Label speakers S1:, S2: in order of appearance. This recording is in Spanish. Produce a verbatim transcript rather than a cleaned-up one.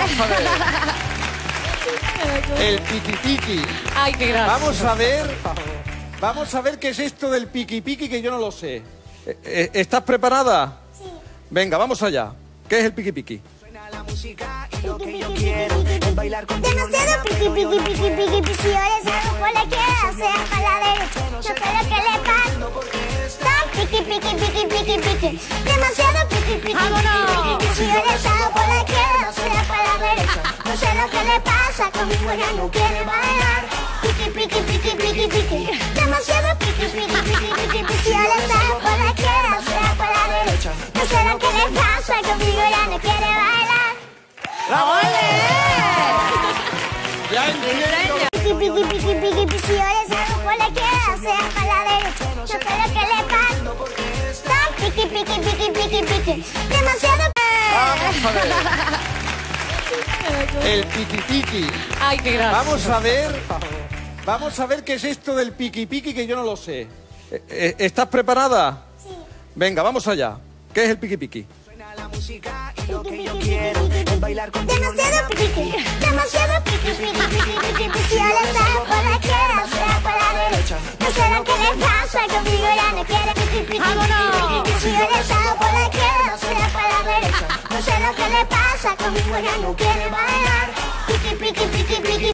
S1: Vamos a ver. El piqui piqui.
S2: Ay, qué gracioso.
S1: Vamos a ver. Vamos a ver qué es esto del piqui piqui, que yo no lo sé. Eh, eh, ¿Estás preparada?
S3: Sí.
S1: Venga, vamos allá. ¿Qué es el piqui piqui?
S3: Demasiado piqui, piqui, piqui, piqui, piqui. Si yo les hago por la izquierda, sea para la derecha. No sé lo que le pasa. Tan piqui, piqui, piqui, piqui, piqui. Demasiado piqui, piqui,
S2: ¡Vámonos!
S3: piqui, piqui. Si yo les hago por la izquierda, sea para la derecha. No sé lo que le pasa, conmigo ya no quiere bailar. Piqui, piqui, piqui, piqui, piqui. Demasiado piqui, piqui, piqui, piqui, piqui. Si yo les hago por la izquierda, sea para la derecha. No sé lo que le pasa, conmigo ya no quiere bailar.
S1: Ya entiendo.
S3: Piqui, piqui, piqui, piqui, piqui. Si yo les hago por la izquierda, sea para la derecha. No sé lo que le pasa. Tan piqui, piqui, piqui, piqui, piqui. Demasiado.
S1: Vamos a ver. El piqui piqui.
S2: Ay, qué gracioso.
S1: Vamos a ver. Vamos a ver qué es esto del piqui piqui, que yo no lo sé. Eh, eh, ¿Estás preparada?
S3: Sí.
S1: Venga, vamos allá. ¿Qué es el piqui piqui?
S3: Demasiado piqui, demasiado piqui, piqui, piqui, piqui, piqui. Si yo les hago por la izquierda, sea por la derecha. No sé lo que les pasa, conmigo ya no quiere. Piqui, piqui,
S2: ¡Vámonos!
S3: piqui, piqui. Si yo les hago por la izquierda, sea por la derecha. No sé lo que le pasa, conmigo ya no quiere bailar. Piqui, piqui, piqui, piqui.